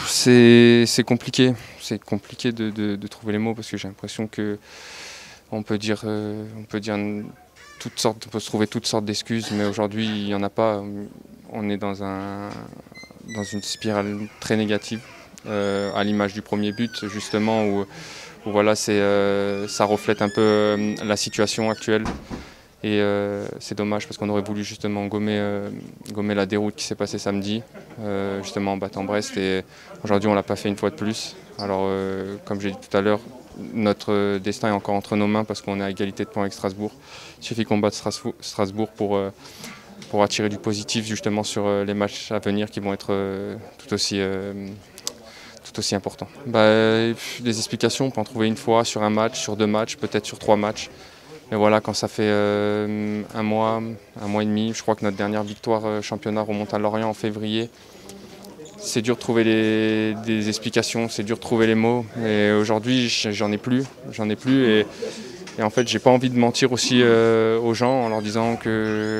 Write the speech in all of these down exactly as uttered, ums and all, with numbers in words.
C'est compliqué, c'est compliqué de, de, de trouver les mots parce que j'ai l'impression que on peut dire, euh, on peut dire toutes sortes, on peut se trouver toutes sortes d'excuses, mais aujourd'hui il n'y en a pas. On est dans, un, dans une spirale très négative, euh, à l'image du premier but justement où, où voilà, c'est, euh, ça reflète un peu euh, la situation actuelle. Et euh, c'est dommage parce qu'on aurait voulu justement gommer, euh, gommer la déroute qui s'est passée samedi, euh, justement en battant Brest. Et aujourd'hui, on ne l'a pas fait une fois de plus. Alors, euh, comme j'ai dit tout à l'heure, notre destin est encore entre nos mains parce qu'on est à égalité de points avec Strasbourg. Il suffit qu'on batte Strasbourg pour, euh, pour attirer du positif justement sur euh, les matchs à venir qui vont être euh, tout aussi... Euh, tout aussi importants. Bah, des explications, on peut en trouver une fois sur un match, sur deux matchs, peut-être sur trois matchs. Mais voilà, quand ça fait euh, un mois, un mois et demi, je crois que notre dernière victoire euh, championnat remonte à Lorient en février. C'est dur de trouver les, des explications, c'est dur de trouver les mots. Et aujourd'hui, j'en ai plus, j'en ai plus. Et, et en fait, j'ai pas envie de mentir aussi euh, aux gens en leur disant que,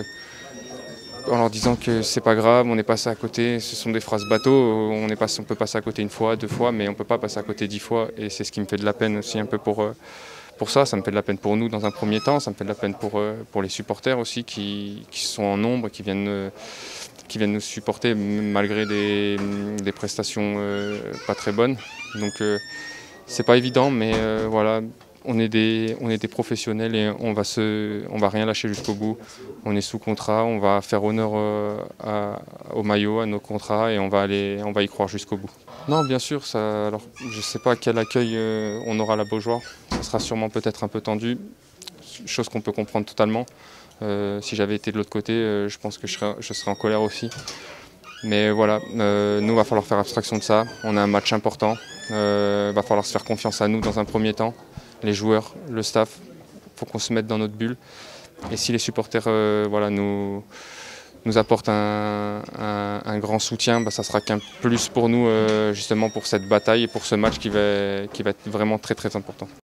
en leur disant que c'est pas grave, on est passé à côté. Ce sont des phrases bateau. On, est passé, on peut passer à côté une fois, deux fois, mais on peut pas passer à côté dix fois. Et c'est ce qui me fait de la peine aussi un peu pour. Euh, Pour ça, ça me fait de la peine pour nous dans un premier temps, ça me fait de la peine pour, pour les supporters aussi qui, qui sont en nombre, qui viennent, qui viennent nous supporter malgré des, des prestations euh, pas très bonnes. Donc euh, c'est pas évident, mais euh, voilà, on est, des, on est des professionnels et on va, se, on va rien lâcher jusqu'au bout. On est sous contrat, on va faire honneur euh, à, au maillot, à nos contrats et on va, aller, on va y croire jusqu'au bout. Non, bien sûr, ça, alors, je ne sais pas quel accueil euh, on aura à la Beaujoire. Ça sera sûrement peut-être un peu tendu, chose qu'on peut comprendre totalement. Euh, si j'avais été de l'autre côté, euh, je pense que je serais, je serais en colère aussi. Mais voilà, euh, nous, il va falloir faire abstraction de ça. On a un match important. Il euh, va falloir se faire confiance à nous dans un premier temps. Les joueurs, le staff, il faut qu'on se mette dans notre bulle. Et si les supporters euh, voilà, nous... nous apporte un, un, un grand soutien, bah, ça sera qu'un plus pour nous euh, justement pour cette bataille et pour ce match qui va, qui va être vraiment très très important.